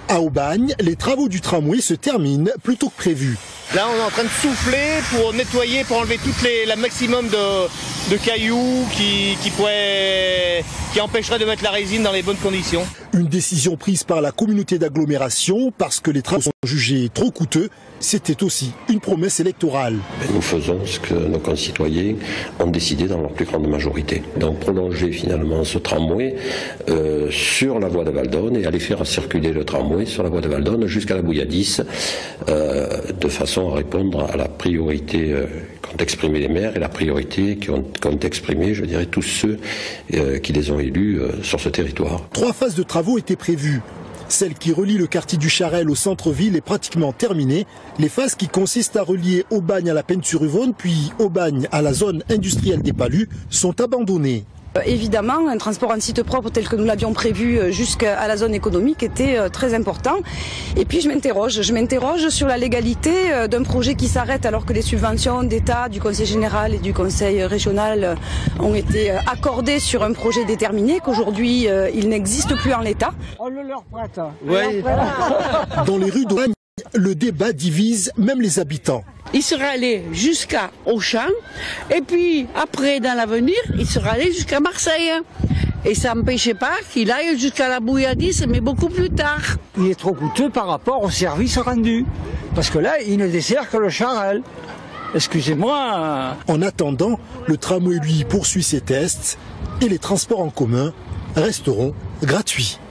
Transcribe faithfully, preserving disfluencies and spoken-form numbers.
À Aubagne, les travaux du tramway se terminent plus tôt que prévu. Là, on est en train de souffler pour nettoyer, pour enlever toutes les, la maximum de, de cailloux qui, qui, pourraient, qui empêcheraient de mettre la résine dans les bonnes conditions. Une décision prise par la communauté d'agglomération parce que les travaux sont jugés trop coûteux. C'était aussi une promesse électorale. Nous faisons ce que nos concitoyens ont décidé dans leur plus grande majorité. Donc prolonger finalement ce tramway euh, sur la voie de Valdonne et aller faire circuler le tramway sur la voie de Valdonne jusqu'à la Bouilladisse euh, de façon à répondre à la priorité euh, qu'ont exprimé les maires et la priorité qu'ont qu'ont exprimé, je dirais, tous ceux euh, qui les ont élus euh, sur ce territoire. Trois phases de travaux étaient prévues. Celle qui relie le quartier du Charel au centre-ville est pratiquement terminée. Les phases qui consistent à relier Aubagne à la Pennes-sur-Yvonne puis Aubagne à la zone industrielle des Palus sont abandonnées. Évidemment, un transport en site propre tel que nous l'avions prévu jusqu'à la zone économique était très important. Et puis je m'interroge, je m'interroge sur la légalité d'un projet qui s'arrête alors que les subventions d'État, du Conseil général et du Conseil régional ont été accordées sur un projet déterminé, qu'aujourd'hui il n'existe plus en l'état. On le leur prête. Oui. Dans les rues d'Aubagne, le débat divise même les habitants. Il serait allé jusqu'à Auchan et puis après dans l'avenir il serait allé jusqu'à Marseille et ça n'empêchait pas qu'il aille jusqu'à la Bouilladisse mais beaucoup plus tard. Il est trop coûteux par rapport au service rendu parce que là il ne dessert que le Charel. Excusez-moi. En attendant, le tramway lui poursuit ses tests et les transports en commun resteront gratuits.